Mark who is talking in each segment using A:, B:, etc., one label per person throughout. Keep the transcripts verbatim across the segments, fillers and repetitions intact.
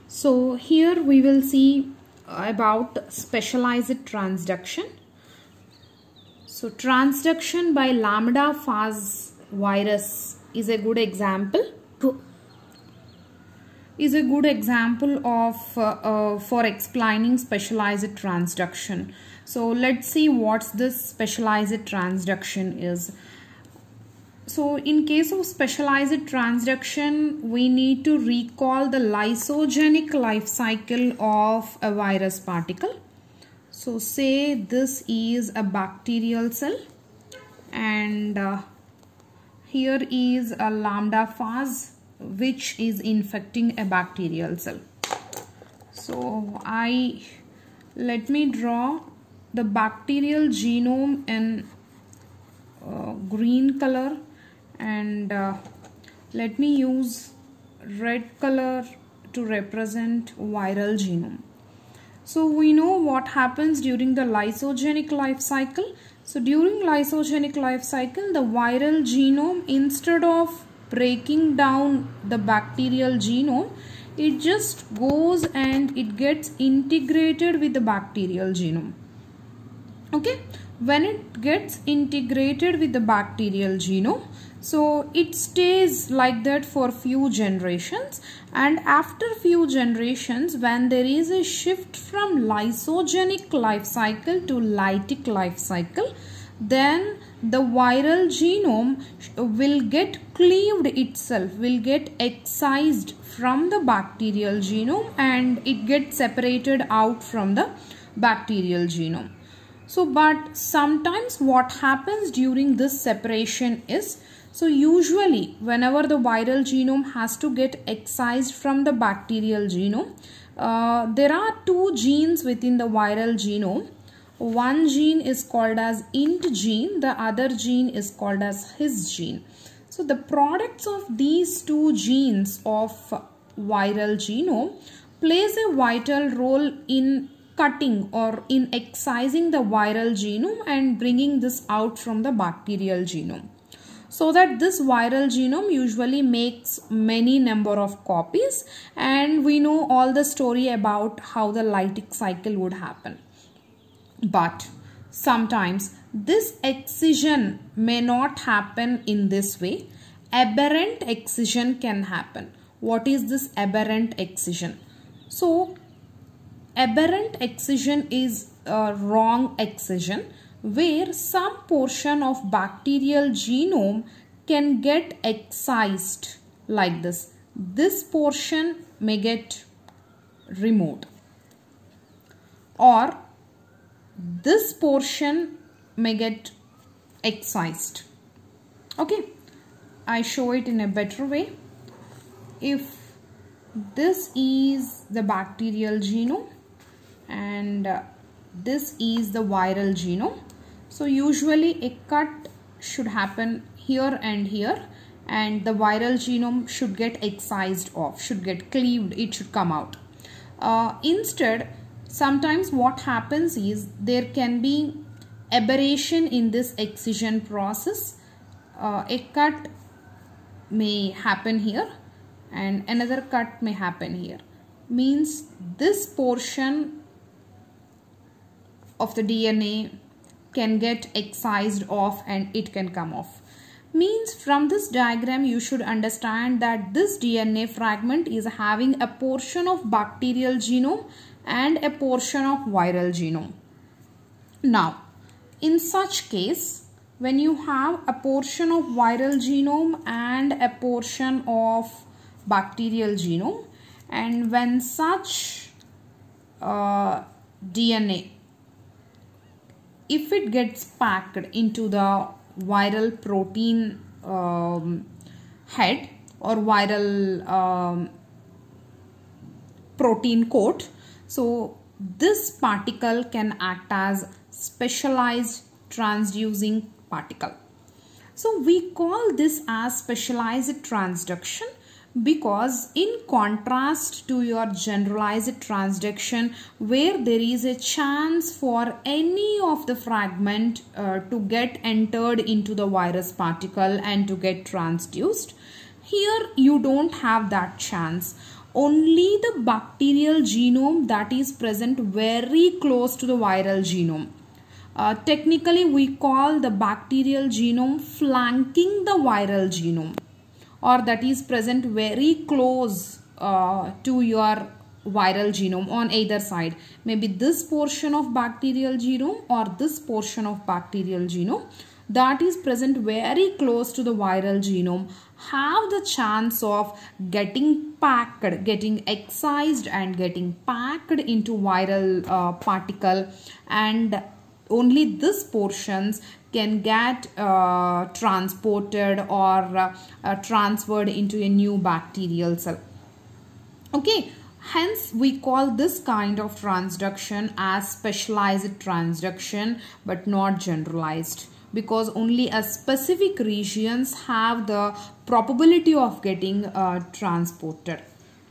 A: So here we will see about specialized transduction. So transduction by lambda phage virus is a good example. Is a good example of uh, uh, for explaining specialized transduction. So let's see what this specialized transduction is. So in case of specialized transduction, we need to recall the lysogenic life cycle of a virus particle. So say this is a bacterial cell and uh, here is a lambda phage which is infecting a bacterial cell. So I let me draw the bacterial genome in uh, green color and uh, let me use red color to represent viral genome. So we know what happens during the lysogenic life cycle. So during lysogenic life cycle, the viral genome, instead of breaking down the bacterial genome, it just goes and it gets integrated with the bacterial genome. Okay, when it gets integrated with the bacterial genome, so it stays like that for few generations, and after few generations, when there is a shift from lysogenic life cycle to lytic life cycle, then the viral genome will get cleaved itself, will get excised from the bacterial genome and it gets separated out from the bacterial genome. So but sometimes what happens during this separation is, so usually whenever the viral genome has to get excised from the bacterial genome, uh, there are two genes within the viral genome. One gene is called as int gene, the other gene is called as his gene. So the products of these two genes of viral genome plays a vital role in cutting or in excising the viral genome and bringing this out from the bacterial genome. So that this viral genome usually makes many number of copies, and we know all the story about how the lytic cycle would happen. But sometimes this excision may not happen in this way. Aberrant excision can happen. What is this aberrant excision? So aberrant excision is a wrong excision where some portion of bacterial genome can get excised like this. This portion may get removed, or this portion may get excised. Okay, I show it in a better way. If this is the bacterial genome and uh, this is the viral genome, so usually a cut should happen here and here, and the viral genome should get excised off, should get cleaved, it should come out. Uh, instead, sometimes what happens is there can be aberration in this excision process. Uh, a cut may happen here and another cut may happen here. Means this portion of the D N A can get excised off and it can come off. Means from this diagram you should understand that this D N A fragment is having a portion of bacterial genome and a portion of viral genome. Now, in such case, when you have a portion of viral genome and a portion of bacterial genome, and when such uh, D N A, if it gets packed into the viral protein um, head or viral um, protein coat, so this particle can act as specialized transducing particle. So we call this as specialized transduction because in contrast to your generalized transduction where there is a chance for any of the fragment uh, to get entered into the virus particle and to get transduced, here you don't have that chance. only the bacterial genome that is present very close to the viral genome. Uh, technically we call the bacterial genome flanking the viral genome, or that is present very close uh, to your viral genome on either side. Maybe this portion of bacterial genome or this portion of bacterial genome that is present very close to the viral genome have the chance of getting packed, getting excised and getting packed into viral uh, particle, and only this portions can get uh, transported or uh, uh, transferred into a new bacterial cell. Okay, hence we call this kind of transduction as specialized transduction but not generalized, because only a specific regions have the probability of getting uh, transported.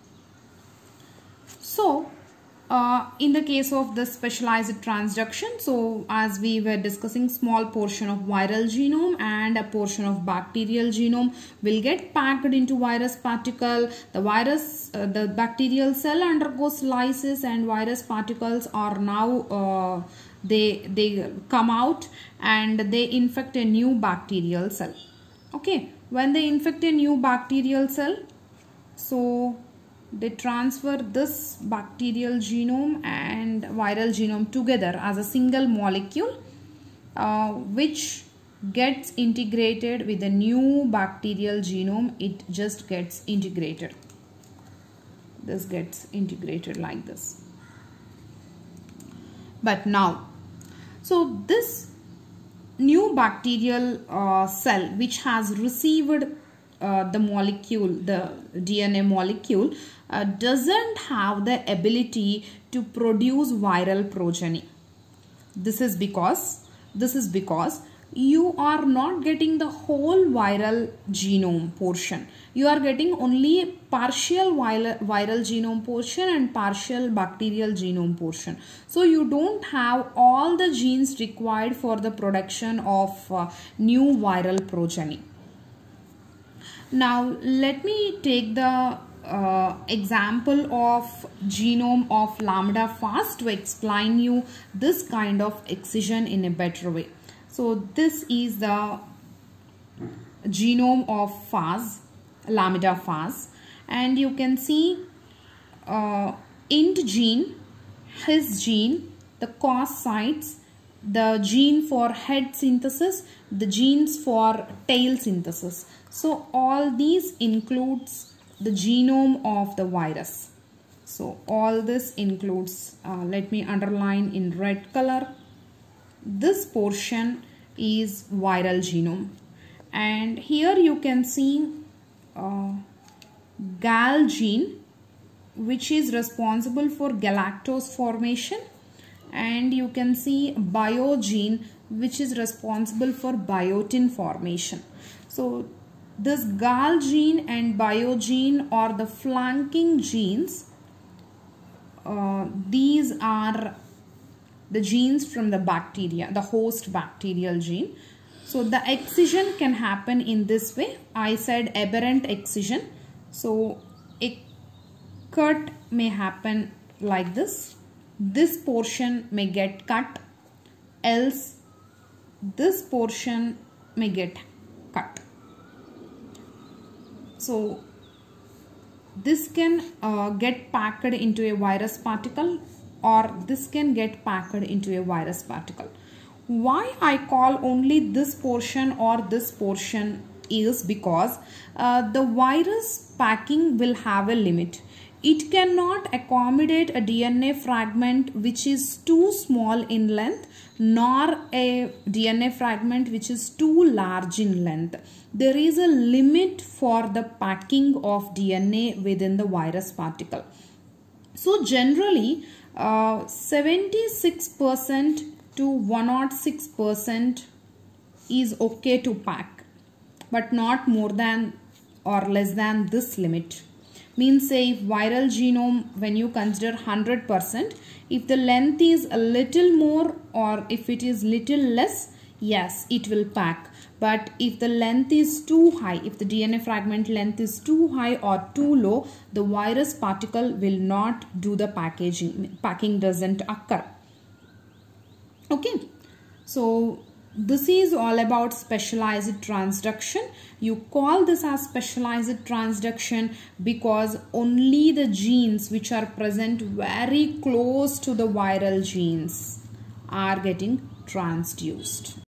A: So uh, in the case of the specialized transduction, so as we were discussing, small portion of viral genome and a portion of bacterial genome will get packed into virus particle. The virus, uh, the bacterial cell undergoes lysis and virus particles are now uh, they they come out and they infect a new bacterial cell. Okay, when they infect a new bacterial cell, so they transfer this bacterial genome and viral genome together as a single molecule, uh, which gets integrated with the new bacterial genome. It just gets integrated. This gets integrated like this. But now, so this new bacterial uh, cell which has received uh, the molecule, the D N A molecule, uh, doesn't have the ability to produce viral progeny. This is because, this is because you are not getting the whole viral genome portion. You are getting only partial viral, viral genome portion and partial bacterial genome portion. So you don't have all the genes required for the production of uh, new viral progeny. Now let me take the uh, example of genome of lambda-Fas to explain you this kind of excision in a better way. So this is the genome of Fas, lambda-Fas, and you can see uh, int gene, his gene, the cos sites, the gene for head synthesis, the genes for tail synthesis. So all these includes the genome of the virus. So all this includes, uh, let me underline in red color, this portion is viral genome, and here you can see uh, gal gene, which is responsible for galactose formation, and you can see bio gene, which is responsible for biotin formation. So this gal gene and bio gene are the flanking genes. Uh, these are the genes from the bacteria, the host bacterial gene. So the excision can happen in this way. I said aberrant excision. So a cut may happen like this. This portion may get cut, else this portion may get cut. So this can uh, get packed into a virus particle, or this can get packed into a virus particle. Why I call only this portion or this portion is because uh, the virus packing will have a limit. It cannot accommodate a D N A fragment which is too small in length, nor a D N A fragment which is too large in length. There is a limit for the packing of D N A within the virus particle. So generally, uh, seventy-six percent to one hundred six percent is okay to pack, but not more than or less than this limit. Means say if viral genome, when you consider one hundred percent, if the length is a little more or if it is little less, Yes, it will pack. But if the length is too high, if the D N A fragment length is too high or too low, the virus particle will not do the packaging. Packing doesn't occur. Okay. So this is all about specialized transduction. You call this as specialized transduction because only the genes which are present very close to the viral genes are getting transduced.